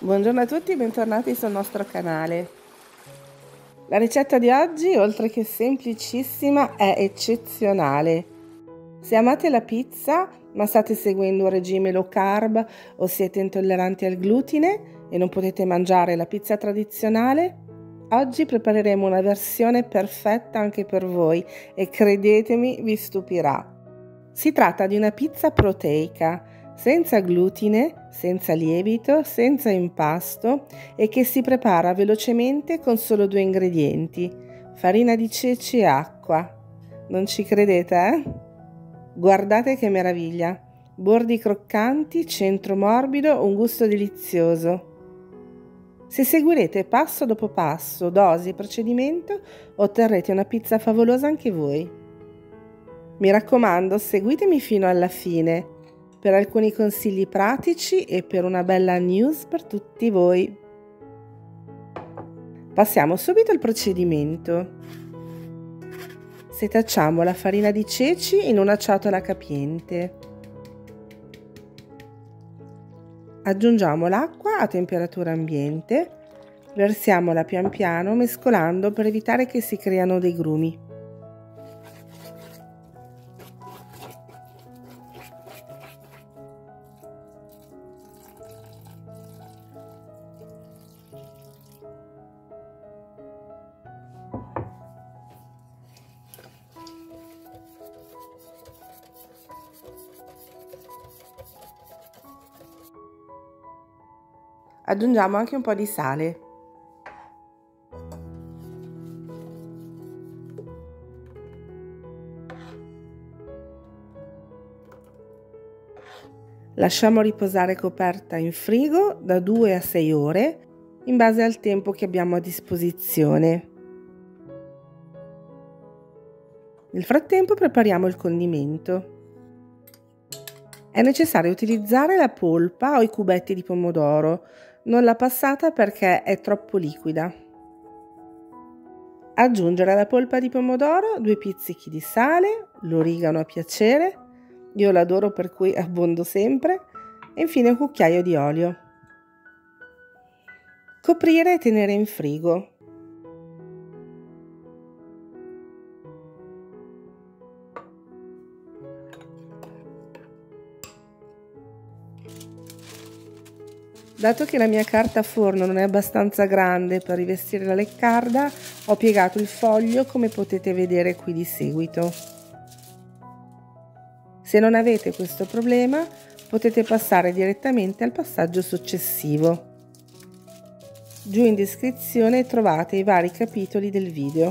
Buongiorno a tutti e bentornati sul nostro canale. La ricetta di oggi, oltre che semplicissima, è eccezionale. Se amate la pizza, ma state seguendo un regime low carb o siete intolleranti al glutine e non potete mangiare la pizza tradizionale, oggi prepareremo una versione perfetta anche per voi e credetemi, vi stupirà. Si tratta di una pizza proteica, senza glutine, senza lievito, senza impasto e che si prepara velocemente con solo 2 ingredienti: farina di ceci e acqua. Non ci credete, eh? Guardate che meraviglia! Bordi croccanti, centro morbido, un gusto delizioso. Se seguirete passo dopo passo, dosi e procedimento, otterrete una pizza favolosa anche voi. Mi raccomando, seguitemi fino alla fine per alcuni consigli pratici e per una bella news per tutti voi. Passiamo subito al procedimento. Setacciamo la farina di ceci in una ciotola capiente. Aggiungiamo l'acqua a temperatura ambiente, versiamola pian piano mescolando per evitare che si creano dei grumi. Aggiungiamo anche un po' di sale. Lasciamo riposare coperta in frigo da 2 a 6 ore in base al tempo che abbiamo a disposizione. Nel frattempo prepariamo il condimento. È necessario utilizzare la polpa o i cubetti di pomodoro, non la passata perché è troppo liquida. Aggiungere alla polpa di pomodoro 2 pizzichi di sale, l'origano a piacere, io l'adoro per cui abbondo sempre, e infine un cucchiaio di olio. Coprire e tenere in frigo. Dato che la mia carta forno non è abbastanza grande per rivestire la leccarda, ho piegato il foglio come potete vedere qui di seguito. Se non avete questo problema, potete passare direttamente al passaggio successivo. Giù in descrizione trovate i vari capitoli del video.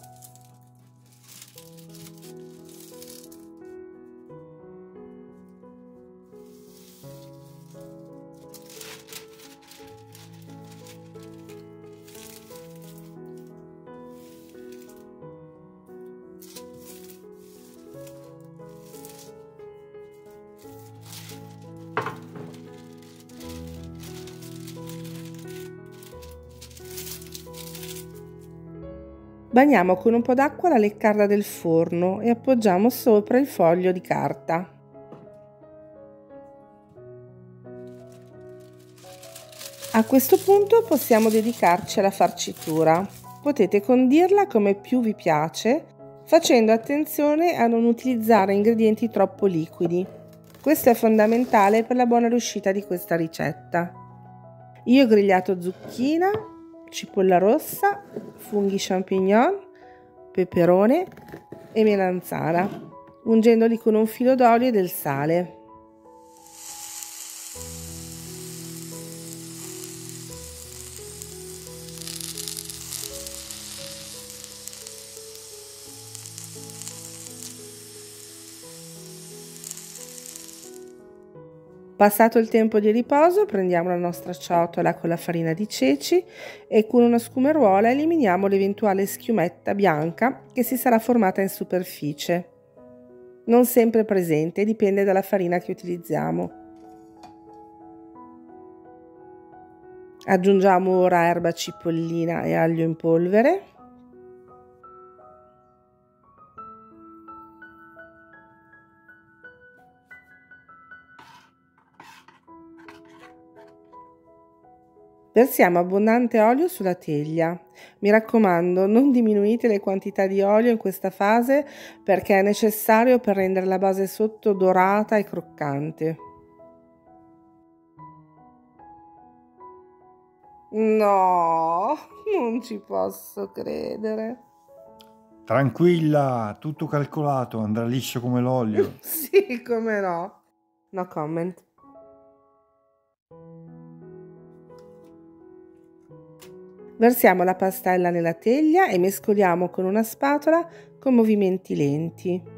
Bagniamo con un po' d'acqua la leccarda del forno e appoggiamo sopra il foglio di carta. A questo punto possiamo dedicarci alla farcitura. Potete condirla come più vi piace, facendo attenzione a non utilizzare ingredienti troppo liquidi. Questo è fondamentale per la buona riuscita di questa ricetta. Io ho grigliato zucchina, cipolla rossa, funghi champignon, peperone e melanzana, ungendoli con un filo d'olio e del sale. Passato il tempo di riposo, prendiamo la nostra ciotola con la farina di ceci e con una scumeruola eliminiamo l'eventuale schiumetta bianca che si sarà formata in superficie. Non sempre presente, dipende dalla farina che utilizziamo. Aggiungiamo ora erba cipollina e aglio in polvere. Versiamo abbondante olio sulla teglia. Mi raccomando, non diminuite le quantità di olio in questa fase perché è necessario per rendere la base sotto dorata e croccante. No, non ci posso credere. Tranquilla, tutto calcolato, andrà liscio come l'olio. Sì, come no. No comment. Versiamo la pastella nella teglia e mescoliamo con una spatola con movimenti lenti.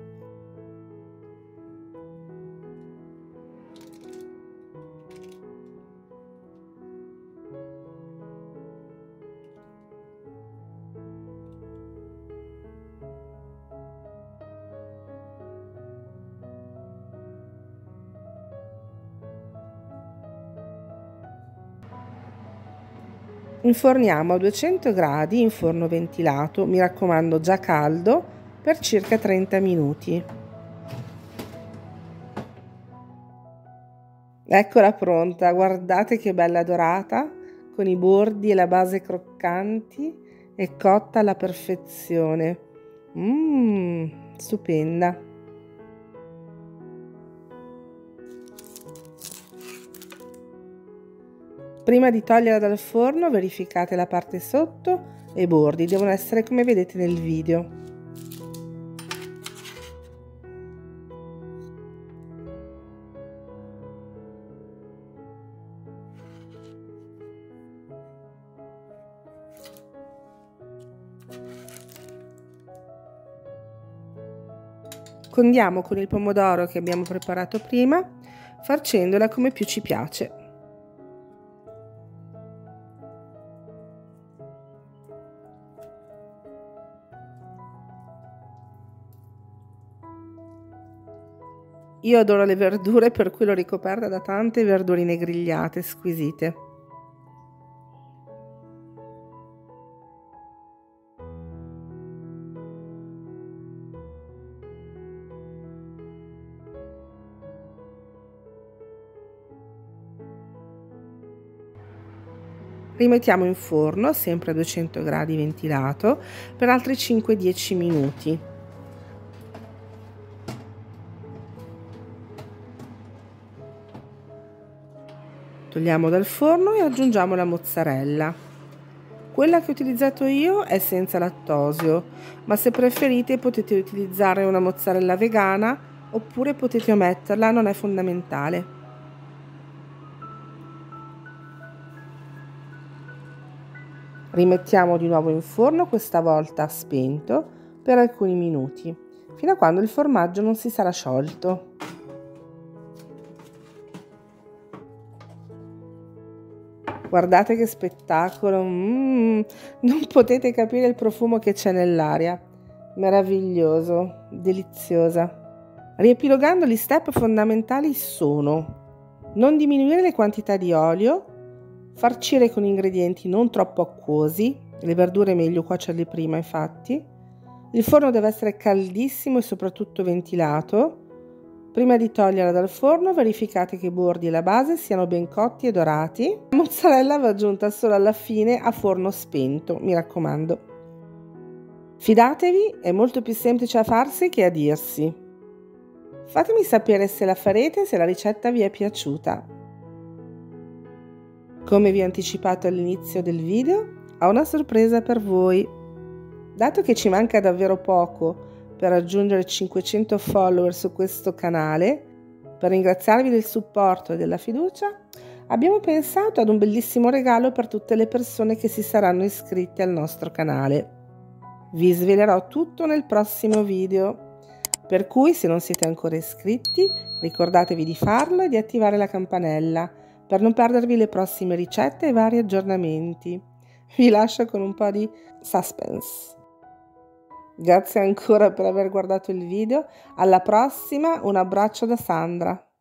Inforniamo a 200 gradi in forno ventilato, mi raccomando già caldo, per circa 30 minuti. Eccola pronta, guardate che bella dorata, con i bordi e la base croccanti e cotta alla perfezione. Stupenda! Prima di toglierla dal forno verificate la parte sotto e i bordi, devono essere come vedete nel video. Condiamo con il pomodoro che abbiamo preparato prima, farcendola come più ci piace. Io adoro le verdure, per cui l'ho ricoperta da tante verdurine grigliate squisite. Rimettiamo in forno, sempre a 200 gradi ventilato, per altri 5-10 minuti. Togliamo dal forno e aggiungiamo la mozzarella. Quella che ho utilizzato io è senza lattosio, ma se preferite potete utilizzare una mozzarella vegana oppure potete ometterla, non è fondamentale. Rimettiamo di nuovo in forno, questa volta spento, per alcuni minuti, fino a quando il formaggio non si sarà sciolto. Guardate che spettacolo, non potete capire il profumo che c'è nell'aria, meraviglioso, deliziosa. Riepilogando, gli step fondamentali sono: non diminuire le quantità di olio, farcire con ingredienti non troppo acquosi, le verdure è meglio cuocerle prima infatti, il forno deve essere caldissimo e soprattutto ventilato. Prima di toglierla dal forno verificate che i bordi e la base siano ben cotti e dorati. La mozzarella va aggiunta solo alla fine a forno spento, mi raccomando. Fidatevi, è molto più semplice a farsi che a dirsi. Fatemi sapere se la farete e se la ricetta vi è piaciuta. Come vi ho anticipato all'inizio del video, ho una sorpresa per voi. Dato che ci manca davvero poco per raggiungere 500 follower su questo canale, per ringraziarvi del supporto e della fiducia, abbiamo pensato ad un bellissimo regalo per tutte le persone che si saranno iscritte al nostro canale. Vi svelerò tutto nel prossimo video, per cui se non siete ancora iscritti, ricordatevi di farlo e di attivare la campanella per non perdervi le prossime ricette e vari aggiornamenti. Vi lascio con un po' di suspense. Grazie ancora per aver guardato il video, alla prossima, un abbraccio da Sandra.